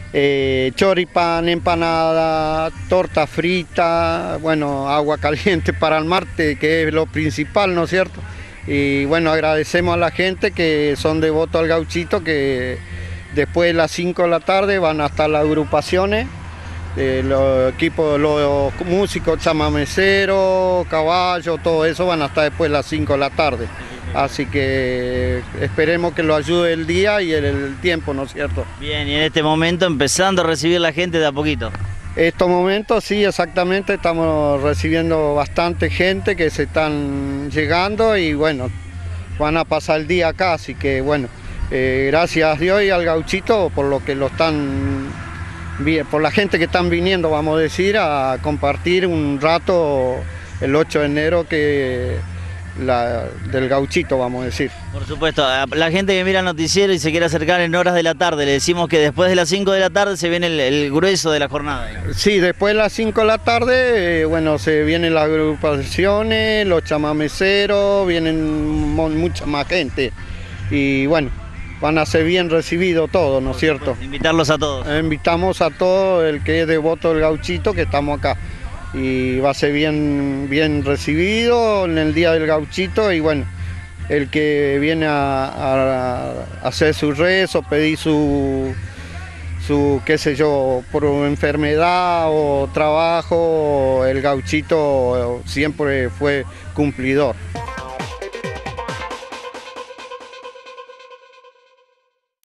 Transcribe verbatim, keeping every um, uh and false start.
eh, choripán, empanada, torta frita, bueno, agua caliente para el martes, que es lo principal, ¿no es cierto? Y bueno, agradecemos a la gente que son devotos al gauchito, que después de las cinco de la tarde van hasta las agrupaciones, eh, los equipos, los músicos, chamameceros, caballos, todo eso van hasta después de las cinco de la tarde. Así que esperemos que lo ayude el día y el, el tiempo, ¿no es cierto? Bien, y en este momento empezando a recibir la gente de a poquito. Estos momentos sí, exactamente, estamos recibiendo bastante gente que se están llegando y bueno, van a pasar el día acá, así que bueno, eh, gracias a Dios y al gauchito por lo que lo están, por la gente que están viniendo, vamos a decir, a compartir un rato el ocho de enero que La, del gauchito, vamos a decir. Por supuesto, a la gente que mira el noticiero y se quiere acercar en horas de la tarde, le decimos que después de las cinco de la tarde se viene el, el grueso de la jornada. Digamos. Sí, después de las cinco de la tarde, eh, bueno, se vienen las agrupaciones, los chamameceros, vienen mucha más gente y bueno, van a ser bien recibidos todos, ¿no es cierto? Invitarlos a todos. Eh, invitamos a todo el que es devoto del gauchito, que estamos acá. Y va a ser bien, bien recibido en el día del gauchito y bueno, el que viene a, a, a hacer su rezo, pedir su, su, qué sé yo, por enfermedad o trabajo, el gauchito siempre fue cumplidor.